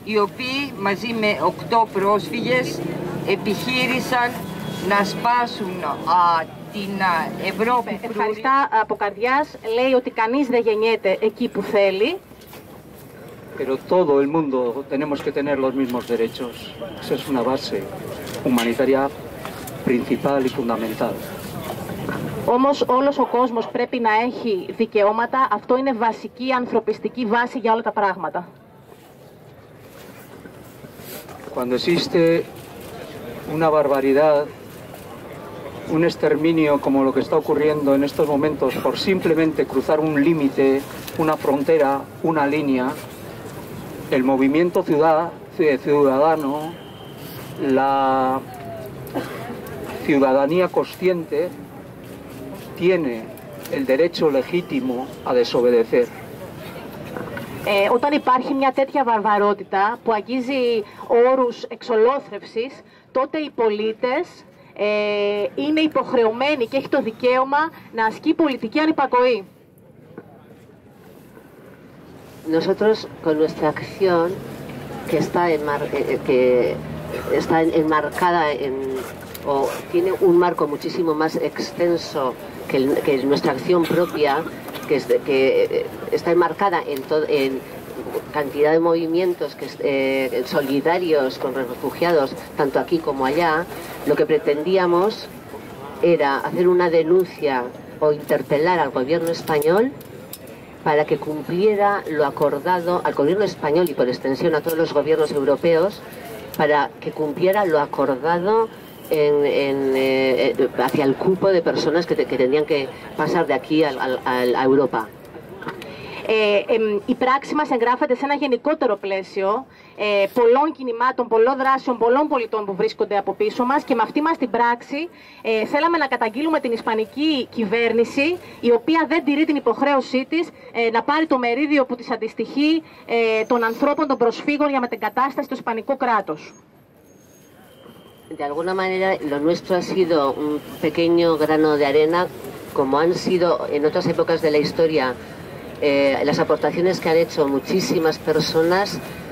οι οποίοι μαζί με 8 πρόσφυγες επιχείρησαν να σπάσουν την Ευρώπη. Ευχαριστά από καρδιάς. Λέει ότι κανείς δεν γεννιέται εκεί που θέλει. Pero todo el mundo tenemos que tener los mismos derechos. Esa es una base humanitaria principal y fundamental. Όμως όλος ο κόσμος πρέπει να έχει δικαιώματα. Αυτό είναι βασική ανθρωπιστική βάση για όλα τα πράγματα. Cuando existe una barbaridad, un exterminio como lo que está ocurriendo en estos momentos por simplemente cruzar un límite, una frontera, una línea, el movimiento ciudadano, la ciudadanía consciente tiene el derecho legítimo a desobedecer. Όταν υπάρχει μια τέτοια βαρβαρότητα που αγγίζει όρους εξολόθρευσης, τότε οι πολίτες είναι υποχρεωμένοι και έχει το δικαίωμα να ασκεί πολιτική ανυπακοή. Nosotros con nuestra acción que está enmarcada o tiene un marco muchísimo más extenso que nuestra acción propia, que está enmarcada en cantidad de movimientos solidarios con los refugiados, tanto aquí como allá. Lo que pretendíamos era hacer una denuncia o interpelar al gobierno español para que cumpliera lo acordado al gobierno español y por extensión a todos los gobiernos europeos, para que cumpliera lo acordado hacia el cupo de personas que tendrían que pasar de aquí a Europa. Η πράξη μας εγγράφεται σε ένα γενικότερο πλαίσιο πολλών κινημάτων, πολλών δράσεων, πολλών πολιτών που βρίσκονται από πίσω μας, και με αυτή μας την πράξη θέλαμε να καταγγείλουμε την ισπανική κυβέρνηση, η οποία δεν τηρεί την υποχρέωσή της να πάρει το μερίδιο που της αντιστοιχεί των ανθρώπων, των προσφύγων για μετεγκατάσταση στο ισπανικό κράτος. De alguna manera lo nuestro ha sido un pequeño grano de arena, como han sido en otras épocas de la historia las aportaciones que han hecho muchísimas personas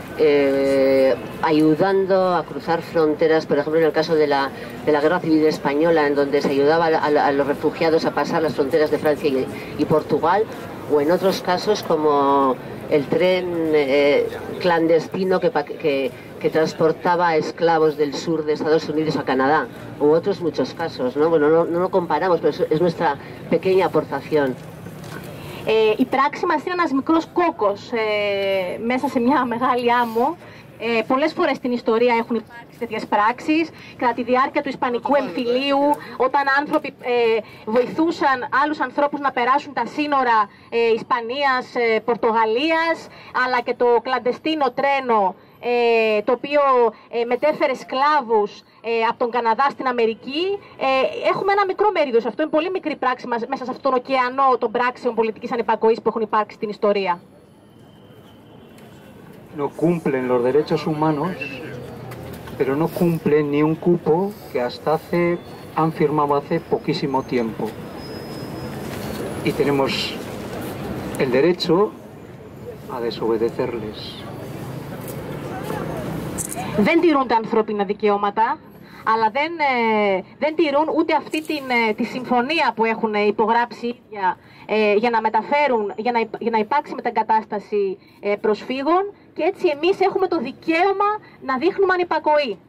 ayudando a cruzar fronteras, por ejemplo en el caso de la Guerra Civil Española, en donde se ayudaba a los refugiados a pasar las fronteras de Francia y Portugal, o en otros casos como el tren clandestino que transportaba a esclavos del sur de Estados Unidos a Canadá, u otros muchos casos, ¿no? Bueno, no lo comparamos, pero es nuestra pequeña aportación. Η πράξη μας είναι ένας μικρός κόκκος μέσα σε μια μεγάλη άμμο. Πολλές φορές στην ιστορία έχουν υπάρξει τέτοιες πράξεις. Κατά τη διάρκεια του Ισπανικού εμφυλίου, όταν άνθρωποι βοηθούσαν άλλους ανθρώπους να περάσουν τα σύνορα Ισπανίας, Πορτογαλίας, αλλά και το κλαντεστίνο τρένο, το οποίο μετέφερε σκλάβους από τον Καναδά στην Αμερική. Έχουμε ένα μικρό μερίδιο σε αυτό. Είναι πολύ μικρή πράξη μας μέσα σε αυτόν τον ωκεανό των πράξεων πολιτικής ανυπακοής που έχουν υπάρξει στην ιστορία. No cumplen los derechos humanos, pero no cumplen ni un cupo que han firmado hace poquísimo tiempo. Y tenemos el derecho a desobedecerles. Δεν τηρούν τα ανθρώπινα δικαιώματα, αλλά δεν τηρούν ούτε αυτή τη συμφωνία που έχουν υπογράψει για να μεταφέρουν, για να υπάρξει μετεγκατάσταση προσφύγων, και έτσι εμείς έχουμε το δικαίωμα να δείχνουμε ανυπακοή.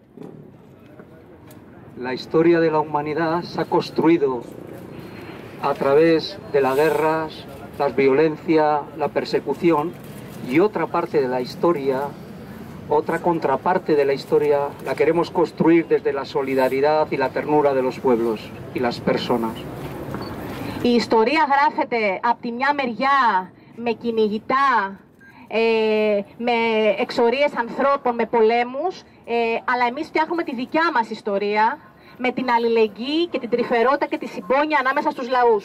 La historia de la humanidad se ha construido a través de las guerras, la violencia, la persecución, y otra parte de la historia, otra contraparte de la historia, la queremos construir desde la solidaridad y la ternura de los pueblos y las personas. Η ιστορία γράφεται από τη μια μεριά με κυνηγητά, με εξορίες ανθρώπων, με πολέμους, αλλά εμείς φτιάχνουμε τη δικιά μας ιστορία με την αλληλεγγύη και την τρυφερότητα και τη συμπόνια ανάμεσα στους λαούς.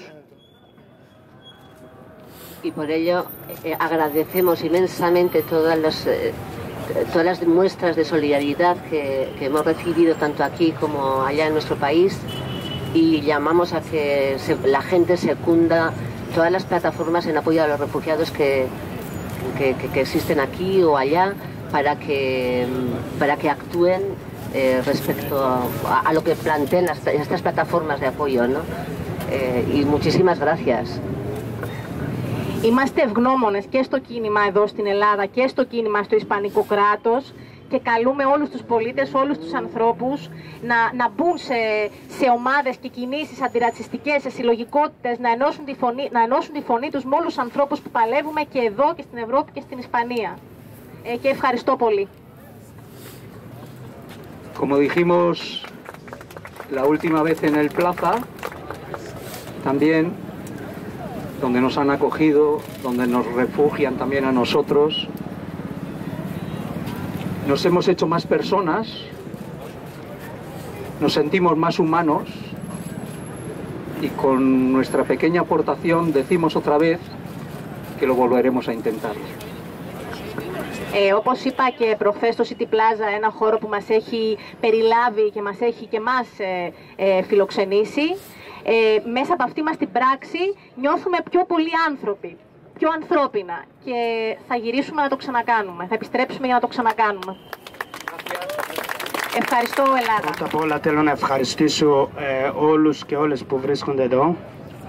Y por ello agradecemos inmensamente todas las muestras de solidaridad que hemos recibido tanto aquí como allá en nuestro país, y llamamos a que la gente secunda todas las plataformas en apoyo a los refugiados que existen aquí o allá, para que actúen respecto a lo que plantean estas plataformas de apoyo, ¿no? Y muchísimas gracias. Είμαστε ευγνώμονες και στο κίνημα εδώ στην Ελλάδα και στο κίνημα στο Ισπανικό κράτος και καλούμε όλους τους πολίτες, όλους τους ανθρώπους να μπουν σε ομάδες και κινήσεις αντιρατσιστικές, σε συλλογικότητες, να ενώσουν τη φωνή τους με όλους τους ανθρώπους που παλεύουμε και εδώ και στην Ευρώπη και στην Ισπανία. Και ευχαριστώ πολύ. Como dijimos la última vez en el Plaza, también donde nos han acogido, donde nos refugian también a nosotros, nos hemos hecho más personas, nos sentimos más humanos y con nuestra pequeña aportación decimos otra vez que lo volveremos a intentar. Όπως είπα και προχθές στο City Plaza, ένα χώρο που μας έχει περιλάβει και μας έχει και μας φιλοξενήσει, μέσα από αυτή μας την πράξη νιώθουμε πιο πολλοί άνθρωποι, πιο ανθρώπινα και θα γυρίσουμε να το ξανακάνουμε, θα επιστρέψουμε για να το ξανακάνουμε. Ευχαριστώ, Ελλάδα. Πρώτα απ' όλα θέλω να ευχαριστήσω όλους και όλες που βρίσκονται εδώ.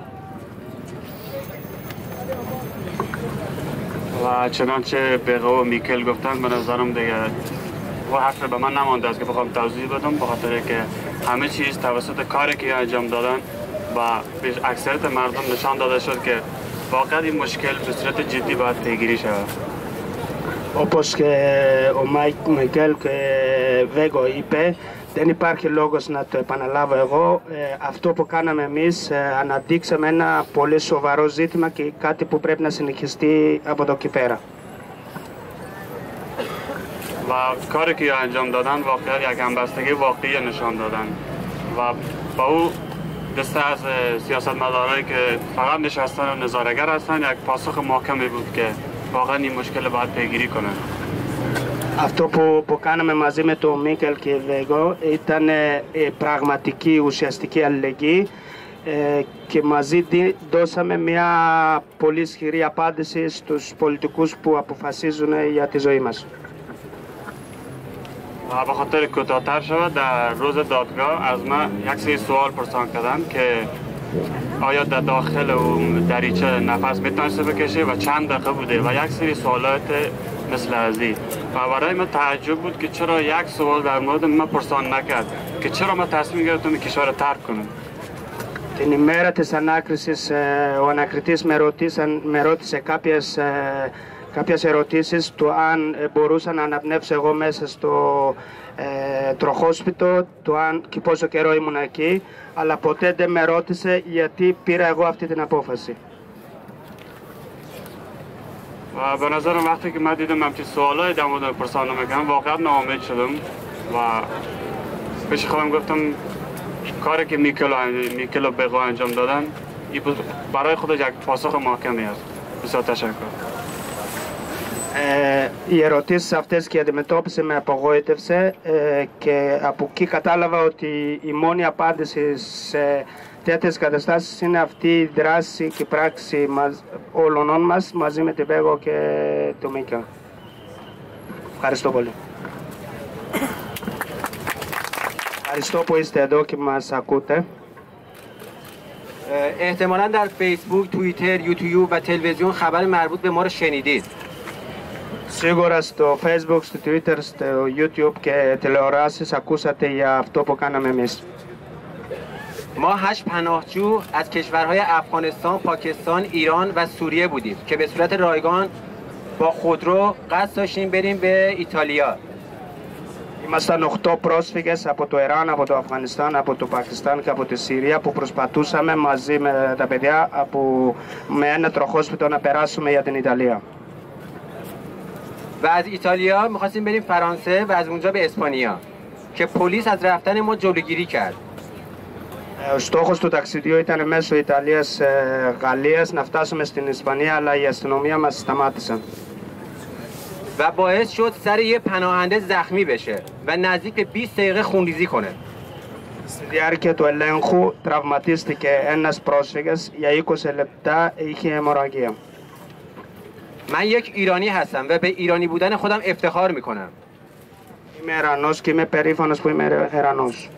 و چنانچه بقیه و میکل گفتن به نظرم دیگه و حرف به من نمانده است که بخوام توضیح بدم، به خاطر که همه چیز توسط کاری که انجام دادن و اکثریت مردم نشان داده شد که واقعا این مشکل به صورت جدی باید پیگیری شود. Όπως και ο Μάικελ και Βέγκο είπε, δεν υπάρχει λόγος να το επαναλάβω εγώ. Αυτό που κάναμε εμείς, αναδείξαμε ένα πολύ σοβαρό ζήτημα και κάτι που πρέπει να συνεχιστεί από εδώ και πέρα. و کاری که انجام دادن واقعا یک همبستگی واقعی نشان دادن و با او دسته از سیاستمدارایی که فقط نشستن و نظاره‌گر هستن یک پاسخ محکمی بود که واقعا این مشکل باید پیگیری کنن. Αυτό που κάναμε μαζί με τον Μίκελ και Βέγκο ήταν πραγματική ουσιαστική αλληλεγγύη και μαζί δώσαμε μια πολύ ισχυρή απάντηση στους πολιτικούς που αποφασίζουν για τη ζωή μας. و به خاطر کوتاه‌تر شود در روز دادگاه از من یک سری سوال پرسان کردند که آیا در داخل اون دریچه نفس میتونسته بکشه و چند دقیقه بوده و یک سری سوالات مثل ازی و برای من تعجب بود که چرا یک سوال در مورد من پرسان نکرد که چرا من تصمیم گرفتم این کشور ترک کنم. Την ημέρα της ανάκρισης ο ανακριτής με ρώτησε κάποιες ερωτήσεις του αν μπορούσα να αναπνεύσω εγώ μέσα στο τροχόσπιτο, του αν και πόσο καιρό ήμουν εκεί, αλλά ποτέ δεν με ρώτησε γιατί πήρα εγώ αυτή την απόφαση. و به نظرم وقتی که من دیدم همچین سوالایی در مورد پرسان میکنم واقعا ناامید شدم و پیش خودم گفتم کاری که میکل و بقا انجام دادن برای خودش یک پاسخ محکمی است. بسیار تشکر. Οι ερωτήσεις αυτές και η αντιμετώπιση με απογοήτευσε και από εκεί κατάλαβα ότι η μόνη απάντηση σε τέτοιες καταστάσεις είναι αυτή η δράση και η πράξη όλων μας μαζί με την Βέγκο και το Μίκελ. Ευχαριστώ πολύ. Ευχαριστώ που είστε εδώ και μας ακούτε. احتمالاً در فیسبوک، توییتر، یوتیوب و تلویزیون خبر مربوط به ما رو شنیدید. Σίγουρα στο Facebook, στο Twitter, στο YouTube και τηλεοράσεις ακούσατε για αυτό που κάναμε εμείς. ما 8 پناهجو از کشورهای افغانستان، پاکستان، ایران و سوریه بودیم که به صورت رایگان با خودرو قصد داشتیم بریم به ایتالیا. Ήμασταν 8 πρόσφυγες από το Ιράν, από το Αφγανιστάν, από το Πακιστάν και από τη Συρία που προσπαθούσαμε μαζί με τα παιδιά με ένα τροχόσπιτο να περάσουμε για την Ιταλία. و از ایتالیا می‌خواستیم بریم فرانسه و از اونجا به اسپانیا که پلیس از رفتن ما جلوگیری کرد. Ο στόχος του ταξιδιού ήταν μέσω Ιταλίας, Γαλλίας να φτάσουμε στην Ισπανία, αλλά η αστυνομία μας σταμάτησαν. و باعث شد سر یه پناهنده زخمی بشه و نزدیک به 20 دقیقه خونریزی کنه. Στη διάρκεια του ελέγχου τραυματίστηκε ένας πρόσφυγας, για 20 λεπτά είχε αιμορραγία. من یک ایرانی هستم و به ایرانی بودن خودم افتخار میکنم. Είμαι Ιρανός και είμαι περήφανος που είμαι Ιρανός.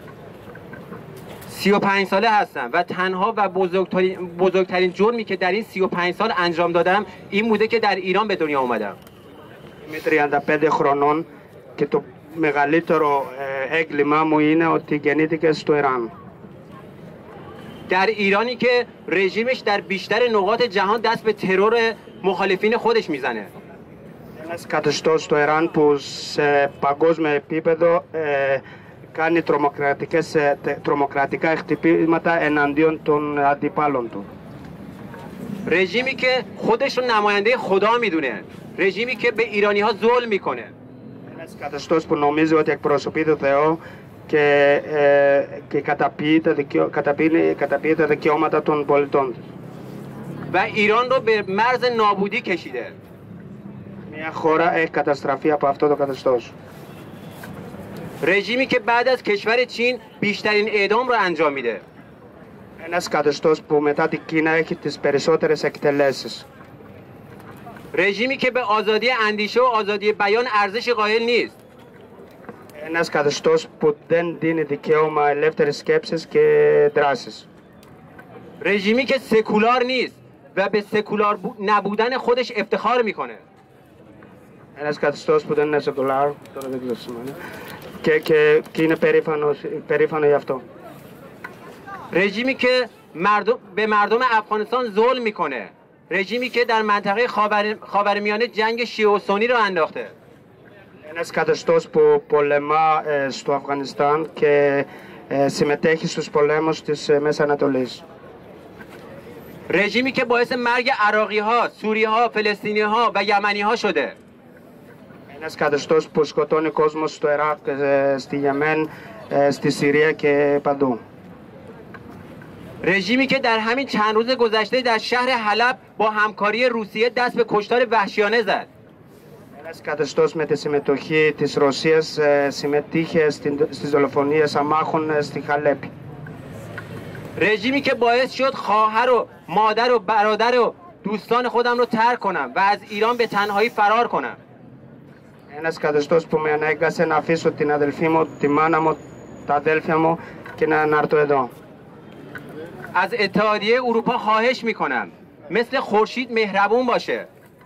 35 ساله هستم و تنها و بزرگترین جرمی که در این 35 سال انجام دادم این بوده که در ایران به دنیا اومدم. Είμαι 35 χρονών και το μεγαλύτερο έγκλημά μου είναι ότι γεννήθηκα στο Ιράν. در ایرانی که رژیمش در بیشتر نقاط جهان دست به ترور مخالفین خودش میزنه. Ένας καθεστώς στο Ιράν που σε παγκόσμιο επίπεδο κάνει τρομοκρατικά χτυπήματα εναντίον των αντιπάλων του. رژیمی که خودش رو نماینده خدا میدونه، رژیمی که به ایرانی ها ظلم میکنه. Ένας καθεστώς που νομίζει ότι εκπροσωπεί το Θεό και καταποιεί τα δικαιώματα των πολιτών. و ایران رو به مرز نابودی کشیده. Μια χώρα έχει καταστραφεί από αυτό το καθεστώς. رژیمی که بعد از کشور چین بیشترین اعدام رو انجام میده. Ένας καθεστώς που μετά την Κίνα έχει τις περισσότερες εκτελέσεις. رژیمی که به آزادی اندیشه و آزادی بیان ارزش قائل نیست. Ένας καθεστώς που δεν δίνει δικαίωμα ελεύθερης σκέψης και δράσης. رژیمی که سکولار نیست و به سکولار نبودن خودش افتخار میکنه. Ένας καθεστώς που δεν είναι σεκουλάρ, τώρα δεν ξέρω σημαίνει, και είναι περήφανο γι' αυτό. رژیمی که به مردم افغانستان ظلم میکنه. رژیمی که در منطقه خاورمیانه جنگ شیعه و سنی رو انداخته. Ένας καθεστώς που πολεμά στο Αφγανιστάν και συμμετέχει στους πολέμους της Μέσης Ανατολής. رژیمی که باعث مرگ عراقی ها، سوری ها، فلسطینی ها و یمنی ها شده. Ένας καθεστώς που σκοτώνει κόσμο στο Ιράκ, στη Γεμέν, στη Συρία και παντού. رژیمی که در همین چند روز گذشته در شهر حلب با همکاری روسیه دست به کشتار وحشیانه زد. Ένας καθεστώς με τη συμμετοχή της Ρωσίας συμμετείχε στις δολοφονίες αμάχων στη Χαλέπη. رژیمی که باعث شد خواهر و مادر و برادر و دوستان خودم رو ترک کنم و از ایران به تنهایی فرار کنم. Ένας καθεστώς που με ανάγκασε να αφήσω την αδελφή μου, τη μάνα μου, τα αδέλφια μου και να έρθω εδώ. از اتحادیه اروپا خواهش میکنم مثل خورشید مهربون باشه.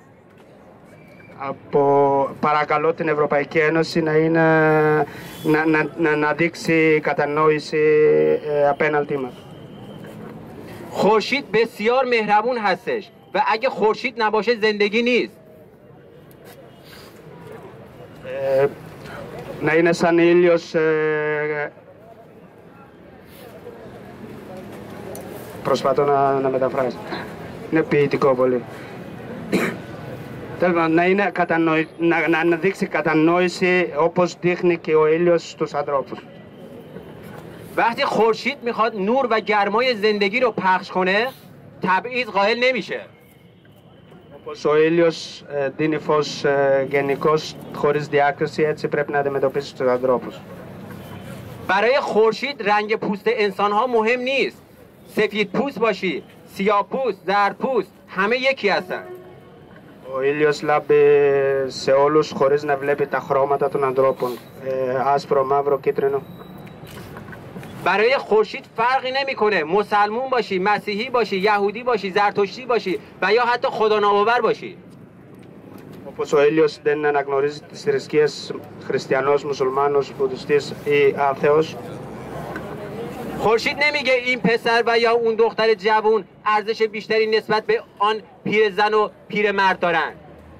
Παρακαλώ την Ευρωπαϊκή Ένωση να δείξει κατανόηση απέναντί μας. خورشید بسیار مهربون هستش و اگه خورشید نباشه زندگی نیست. Να είναι σαν ήλιος. Προσπαθώ να μεταφράσω. Είναι ποιητικό πολύ. Να δείξει κατανόηση όπως δείχνει και ο ήλιος στους ανθρώπους. وقتی خورشید میخواد نور و گرمای زندگی رو پخش کنه تبعیض قائل نمیشه. Όπως ο ήλιος δίνει φως γενικώς χωρίς διάκριση, έτσι πρέπει να αντιμετωπίσει τους ανθρώπους. برای خورشید رنگ پوست انسان‌ها مهم نیست. سفید پوست باشی، سیاه پوست، زرد پوست، همه یکی هستن. Ο ήλιος λάμπει σε όλους χωρίς να βλέπει τα χρώματα των ανθρώπων. Άσπρο, μαύρο, κίτρινο. برای خورشید فرقی نمیکنه مسلمون باشی، مسیحی باشی، یهودی باشی، زرتشتی باشی و یا حتی خدا ناباور باشی. Όπως ο ήλιος δεν αναγνωρίζει τις θρησκείες χριστιανός, μουσουλμάνος, βουδιστής ή άθεος. خورشید نمیگه این پسر و یا اون دختر جوون ارزش بیشتری نسبت به آن پیرزن و پیرمرد دارن.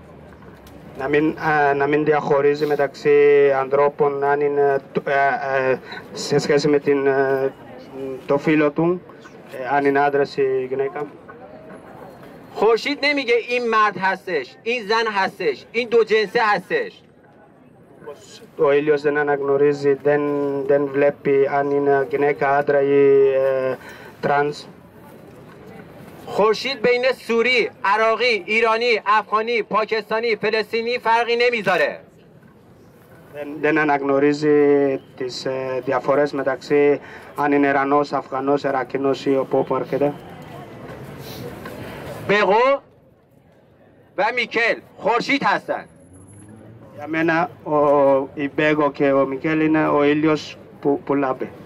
Να μην διαχωρίζει μεταξύ ανθρώπων αν είναι σε σχέση με το φύλο του, αν είναι άντρας ή γυναίκα. خورشید نمیگه این مرد هستش، این زن هستش، این دو جنسه هستش. Ο ήλιος δεν αναγνωρίζει, δεν βλέπει αν είναι γυναίκα, άντρα ή τρανς. خورشید بین سوری، عراقی، ایرانی، افغانی، پاکستانی، فلسطینی فرقی نمیذاره. Δεν αναγνωρίζει τις διαφορές μεταξύ αν είναι Ιρανός, Αφγανός, Ιρακινός ή από όπου έρχεται. بگو و میکل خورشید هستند. Για μένα η Μπέγκο και ο Μικέλ είναι ο ήλιος που λάμπει.